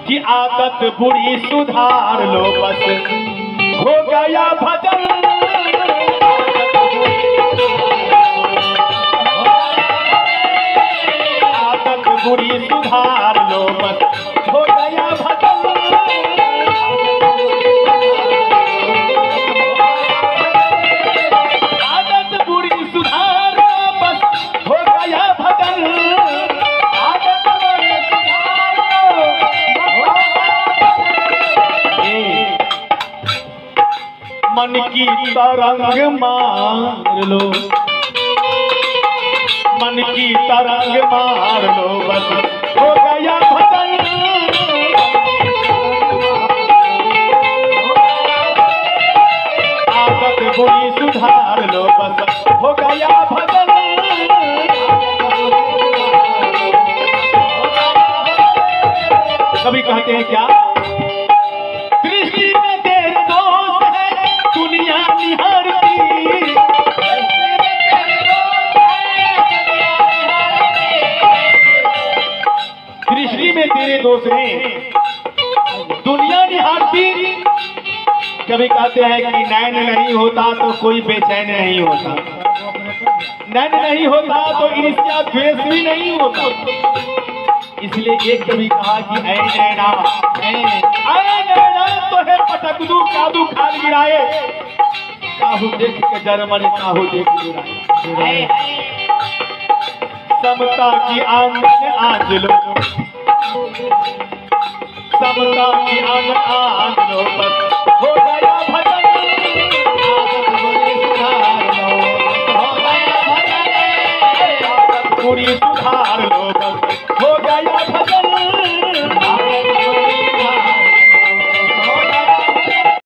कि आदत बुरी सुधार लो बस हो गया भजन। आदत बुरी सुधार लो बस हो गया भजन। आदत बुरी सुधार लो बस हो गया भजन। आदत बुरी सुधार लो मन की तरंग मार लो, मन की तरंग मार लो बस हो गया भजन। आदत बुरी सुधार लो बस हो गया भजन। कभी कहते हैं क्या, दृष्टि में तेरे दोष है दुनिया निहारती। दृष्टि में तेरे दोष हैं दुनिया निहारती। कभी कहते हैं कि नैन नहीं होता तो कोई बेचैन नहीं होता, नैन नहीं होता तो ईर्ष्या द्वेष भी नहीं होता। इसलिए एक कभी कहा कि ऐ नैना तो है पटक दू कादू खाल गिराए, काहू देख के जर मरे काहू देख गिराए। समता की आंगन आंज लो, समता की आंगन आंज लो बस